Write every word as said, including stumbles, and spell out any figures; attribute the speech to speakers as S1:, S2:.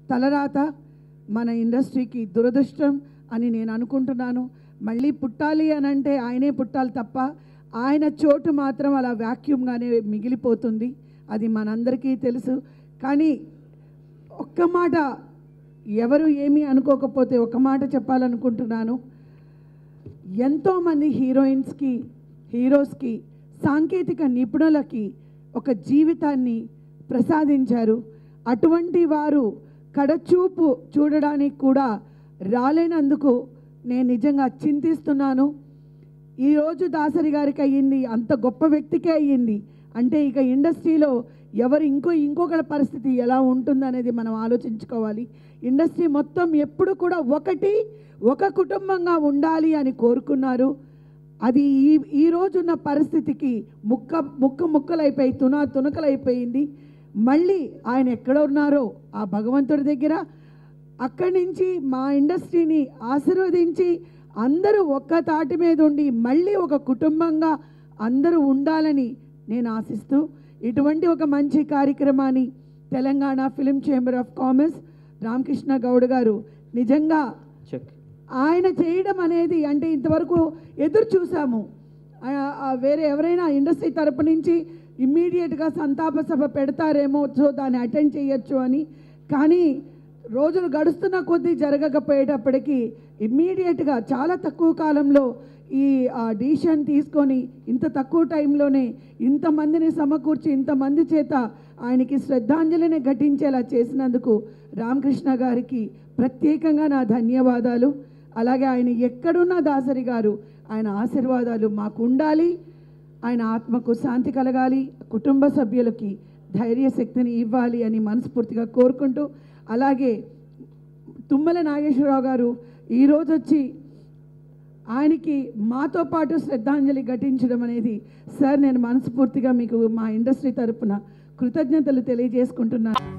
S1: తలరాత, మన ఇండస్ట్రీకి దురదృష్టం అని నేను అనుకుంటున్నాను. మళ్ళీ పుట్టాలి అని అంటే ఆయనే పుట్టాలి తప్ప ఆయన చోటు మాత్రం అలా వ్యాక్యూమ్గానే మిగిలిపోతుంది. అది మనందరికీ తెలుసు. కానీ ఒక్క మాట, ఎవరు ఏమీ అనుకోకపోతే ఒక మాట చెప్పాలనుకుంటున్నాను. ఎంతోమంది హీరోయిన్స్కి, హీరోస్కి, సాంకేతిక నిపుణులకి ఒక జీవితాన్ని ప్రసాదించారు. అటువంటి వారు కడచూపు చూడడానికి కూడా రాలేనందుకు నేను నిజంగా చింతిస్తున్నాను. ఈరోజు దాసరి గారికి అయ్యింది, అంత గొప్ప వ్యక్తికే అయ్యింది అంటే ఇక ఇండస్ట్రీలో ఎవరు ఇంకో ఇంకొకరి పరిస్థితి ఎలా ఉంటుందనేది మనం ఆలోచించుకోవాలి. ఇండస్ట్రీ మొత్తం ఎప్పుడు కూడా ఒకటి ఒక కుటుంబంగా ఉండాలి అని కోరుకున్నారు. అది ఈ ఈరోజున్న పరిస్థితికి ముక్క ముక్క ముక్కలైపోయి తున తునకలైపోయింది. మళ్ళీ ఆయన ఎక్కడ ఉన్నారో ఆ భగవంతుడి దగ్గర అక్కడి నుంచి మా ఇండస్ట్రీని ఆశీర్వదించి అందరూ ఒక్క తాటి మీద ఉండి మళ్ళీ ఒక కుటుంబంగా అందరూ ఉండాలని నేను ఆశిస్తూ ఇటువంటి ఒక మంచి కార్యక్రమాన్ని Telangana film chamber of commerce Ramakrishna Goud గారు నిజంగా ఆయన చేయడం అనేది అంటే ఇంతవరకు ఎదురు చూసాము. వేరే ఎవరైనా ఇండస్ట్రీ తరపు నుంచి ఇమ్మీడియట్గా సంతాప సభ పెడతారేమో, సో దాన్ని అటెండ్ చేయొచ్చు అని. కానీ రోజులు గడుస్తున్న కొద్దీ జరగకపోయేటప్పటికీ ఇమ్మీడియట్గా చాలా తక్కువ కాలంలో ఈ డిసిషన్ తీసుకొని ఇంత తక్కువ టైంలోనే ఇంతమందిని సమకూర్చి ఇంతమంది చేత ఆయనకి శ్రద్ధాంజలిని ఘటించేలా చేసినందుకు రామకృష్ణ గారికి ప్రత్యేకంగా నా ధన్యవాదాలు. అలాగే ఆయన ఎక్కడున్నా దాసరి గారు ఆయన ఆశీర్వాదాలు మాకు ఉండాలి. ఆయన ఆత్మకు శాంతి కలగాలి, కుటుంబ సభ్యులకి ధైర్యశక్తిని ఇవ్వాలి అని మనస్ఫూర్తిగా కోరుకుంటూ, అలాగే తుమ్మల నాగేశ్వరరావు గారు ఈరోజు వచ్చి ఆయనకి మాతో పాటు శ్రద్ధాంజలి ఘటించడం అనేది, సార్ నేను మనస్ఫూర్తిగా మీకు మా ఇండస్ట్రీ తరపున కృతజ్ఞతలు తెలియజేసుకుంటున్నాను.